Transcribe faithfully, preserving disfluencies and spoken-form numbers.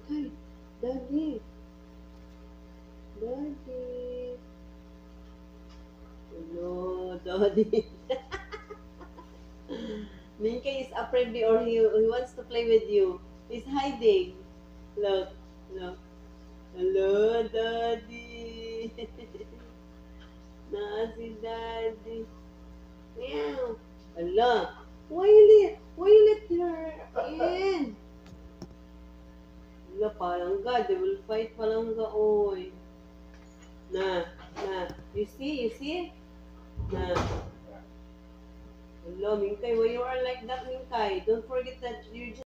Mingkay, Daddy. Daddy. Hello, Daddy. Mingkay is afraid me or he, he wants to play with you. He's hiding. Look, look. Hello, Daddy. Na si Daddy. Meow. Hala. Why you let, why you let her in? Hala, palangga. They will fight palangga, oy. Na, na. You see, you see? Na. Hello, Mingkay. Why you are like that, Mingkay? Don't forget that you